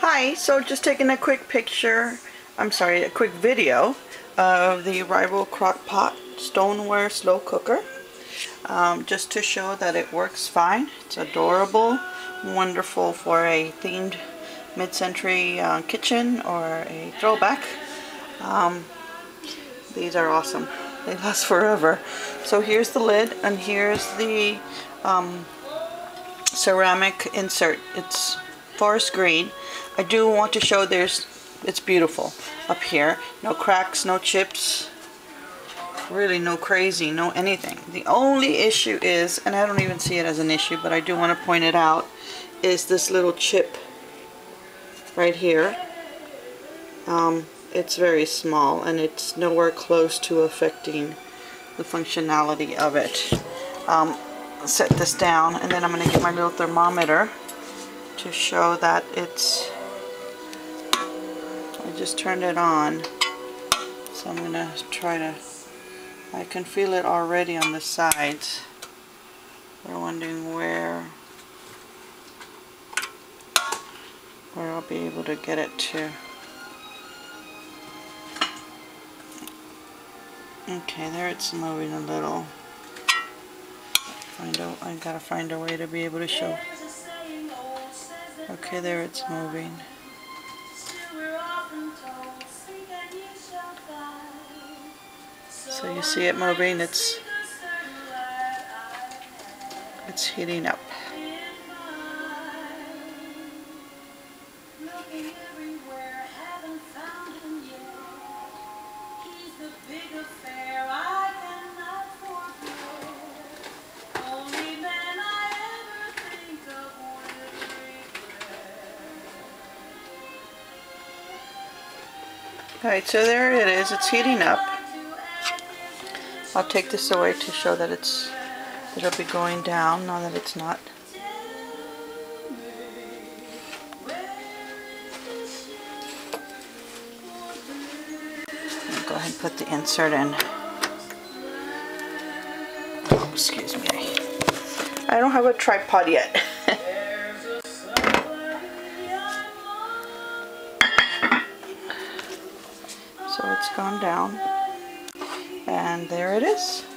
Hi, so just taking a quick a quick video of the Rival Crock-Pot Stoneware Slow Cooker. Just to show that it works fine. It's adorable, wonderful for a themed mid-century kitchen or a throwback. These are awesome. They last forever. So here's the lid and here's the ceramic insert. It's forest green. I do want to show it's beautiful up here. No cracks, no chips, really no crazy, no anything. The only issue is, and I don't even see it as an issue, but I do want to point it out, is this little chip right here. It's very small and it's nowhere close to affecting the functionality of it. Set this down and then I'm going to get my little thermometer to show that I just turned it on, so I'm going to try to, I can feel it already on the sides. We're wondering where I'll be able to get it to. Okay, there it's moving a little. I gotta find a way to be able to show. Okay, there it's moving. So you see it moving, it's heating up. Alright, so there it is, it's heating up. I'll take this away to show that it'll be going down now that it's not. I'll go ahead and put the insert in. Oh, excuse me. I don't have a tripod yet. So it's gone down, and there it is.